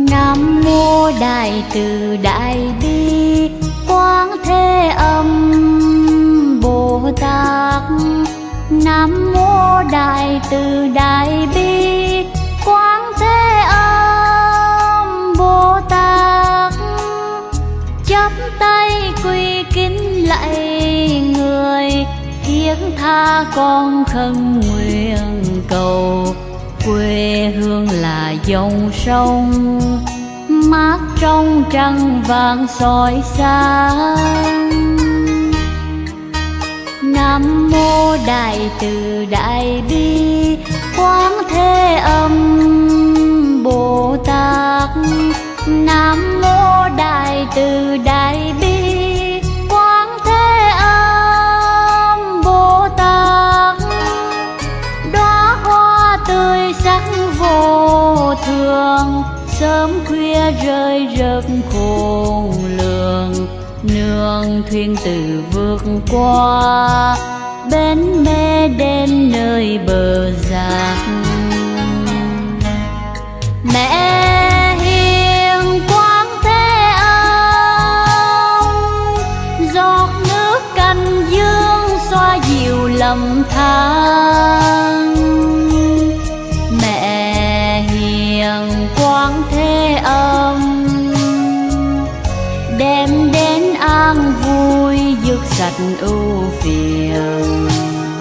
Nam mô Đại Từ Đại Bi Quán Thế Âm Bồ Tát. Nam mô Đại Từ Đại Bi Quán Thế Âm Bồ Tát. Chắp tay quy kính lạy người, thiết tha con khấn nguyện cầu. Quê hương là dòng sông mát trong trăng vàng soi sáng. Nam mô Đại Từ Đại Bi Quán Thế Âm Bồ Tát. Nam mô Đại Từ Đại Bi Quán Thế Âm Bồ Tát. Đóa hoa tươi sắc vô thường, sớm khuya rơi rớt khôn lường. Nương thuyền từ vượt qua, bến mê đến nơi bờ rạc. Mẹ hiền Quán Thế Âm, giọt nước canh dương xoa dịu lầm than. Mẹ hiền Quán Thế Âm, đem đến an vui dứt sạch ưu phiền.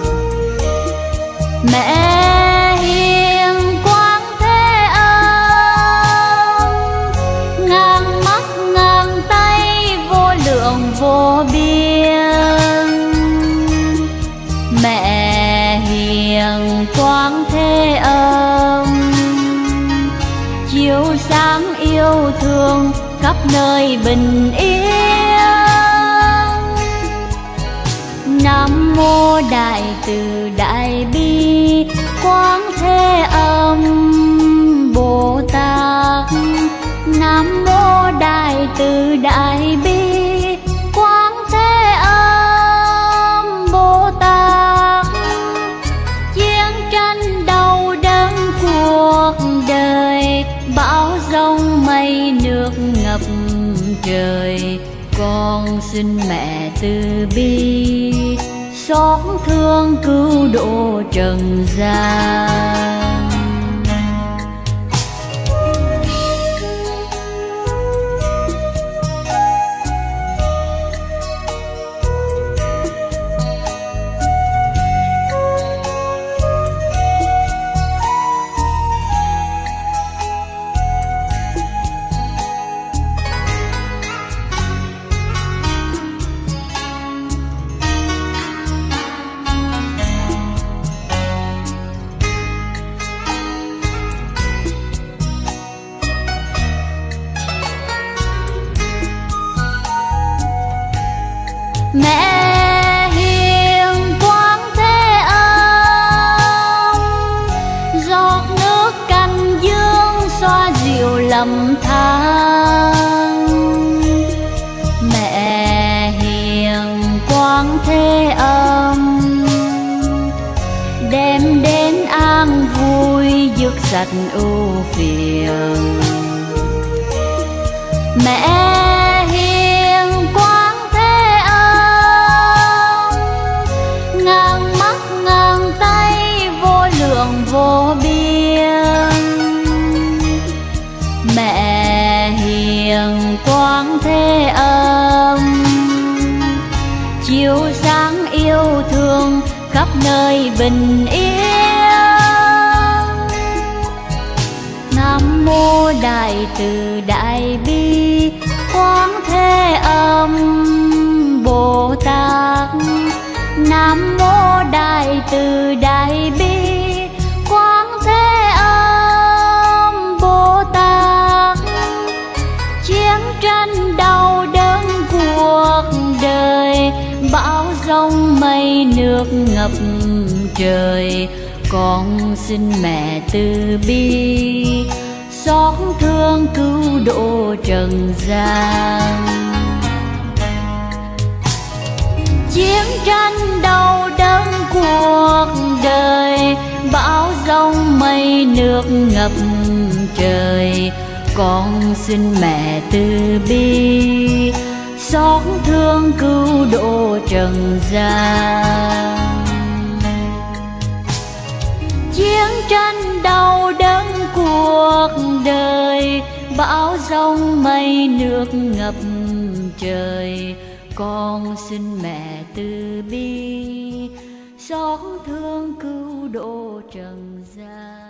Mẹ hiền Quán Thế Âm, ngàn mắt ngàn tay vô lượng vô biên. Mẹ hiền Quán Thế Âm, chiếu sáng yêu thương khắp nơi bình yên. Nam mô Đại Từ Đại Bi Quán Thế Âm Bồ Tát. Nam mô Đại Từ Đại Bi Quán Thế Âm Bồ Tát. Chiến tranh đau đớn cuộc đời, bão giông mây nước ngập trời. Con xin mẹ từ bi xót thương cứu độ trần gian. Mẹ hiền Quán Thế Âm, giọt nước canh dương xoa dịu lầm than. Mẹ hiền Quán Thế Âm, đem đến an vui dứt sạch ưu phiền. Mẹ vô biên. Mẹ hiền Quán Thế Âm, chiếu sáng yêu thương khắp nơi bình yên. Nam mô Đại Từ Đại Bi Quán Thế Âm Bồ Tát. Nam mô Đại Từ Đại Bi Quán Thế Âm Bồ Tát. Chiến tranh đau đớn cuộc đời, bão giông mây nước ngập trời. Con xin mẹ từ bi xót thương cứu độ trần gian. Chiến tranh đau đớn cuộc đời, bão giông mây nước ngập trời. con xin mẹ từ bi xót thương cứu độ trần gian. Chiến tranh đau đớn cuộc đời, bão giông mây nước ngập trời, con xin mẹ từ bi xót thương cứu độ trần gian.